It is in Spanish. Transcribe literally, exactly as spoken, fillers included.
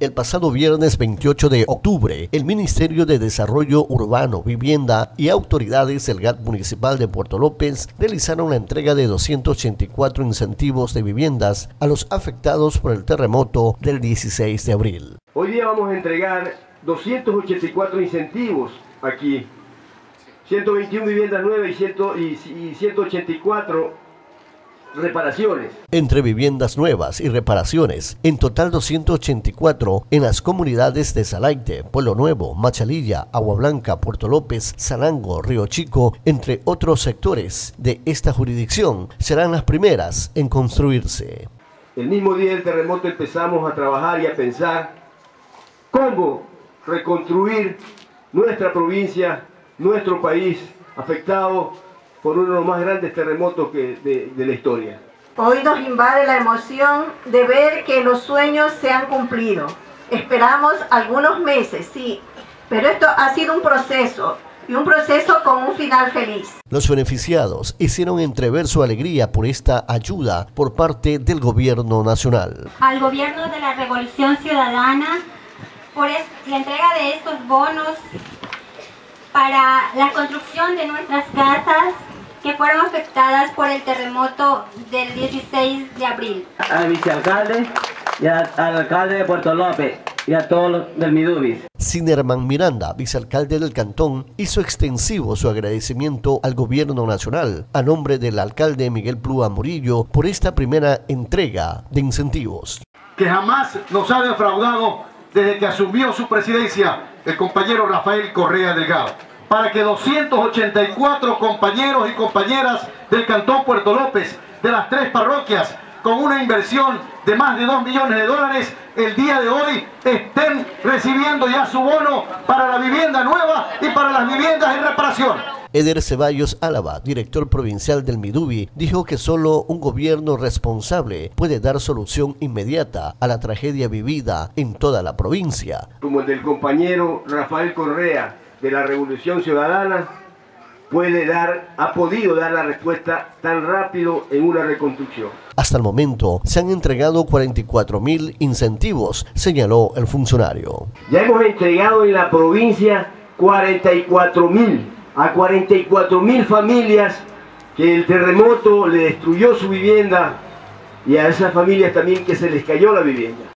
El pasado viernes veintiocho de octubre, el Ministerio de Desarrollo Urbano, Vivienda y autoridades del G A T municipal de Puerto López realizaron la entrega de doscientos ochenta y cuatro incentivos de viviendas a los afectados por el terremoto del dieciséis de abril. Hoy día vamos a entregar doscientos ochenta y cuatro incentivos aquí, ciento veintiuna viviendas nuevas y ciento ochenta y cuatro reparaciones. Entre viviendas nuevas y reparaciones, en total doscientos ochenta y cuatro en las comunidades de Salaite, Pueblo Nuevo, Machalilla, Agua Blanca, Puerto López, Sanango, Río Chico, entre otros sectores de esta jurisdicción, serán las primeras en construirse. El mismo día del terremoto empezamos a trabajar y a pensar cómo reconstruir nuestra provincia, nuestro país afectado por uno de los más grandes terremotos que de, de la historia. Hoy nos invade la emoción de ver que los sueños se han cumplido. Esperamos algunos meses, sí, pero esto ha sido un proceso, y un proceso con un final feliz. Los beneficiados hicieron entrever su alegría por esta ayuda por parte del gobierno nacional. Al gobierno de la Revolución Ciudadana por la entrega de estos bonos para la construcción de nuestras casas que fueron afectadas por el terremoto del dieciséis de abril. Al vicealcalde y al alcalde de Puerto López y a todos los del Midubis. Sinerman Miranda, vicealcalde del cantón, hizo extensivo su agradecimiento al gobierno nacional a nombre del alcalde Miguel Plúa Murillo por esta primera entrega de incentivos. Que jamás nos ha defraudado desde que asumió su presidencia el compañero Rafael Correa Delgado, para que doscientos ochenta y cuatro compañeros y compañeras del Cantón Puerto López, de las tres parroquias, con una inversión de más de dos millones de dólares, el día de hoy estén recibiendo ya su bono para la vivienda nueva y para las viviendas en reparación. Eder Ceballos Álava, director provincial del Midubi, dijo que solo un gobierno responsable puede dar solución inmediata a la tragedia vivida en toda la provincia. Como el del compañero Rafael Correa de la Revolución Ciudadana, puede dar, ha podido dar la respuesta tan rápido en una reconstrucción. Hasta el momento se han entregado cuarenta y cuatro mil incentivos, señaló el funcionario. Ya hemos entregado en la provincia cuarenta y cuatro mil a cuarenta y cuatro mil familias que el terremoto le destruyó su vivienda y a esas familias también que se les cayó la vivienda.